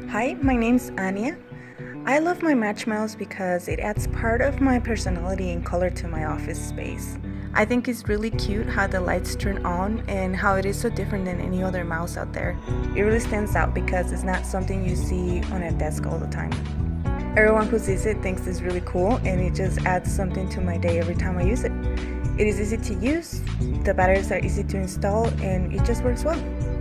Hi, my name's Anya. I love my match mouse because it adds part of my personality and color to my office space. I think it's really cute how the lights turn on and how it is so different than any other mouse out there. It really stands out because it's not something you see on a desk all the time. Everyone who sees it thinks it's really cool and it just adds something to my day every time I use it. It is easy to use, the batteries are easy to install, and it just works well.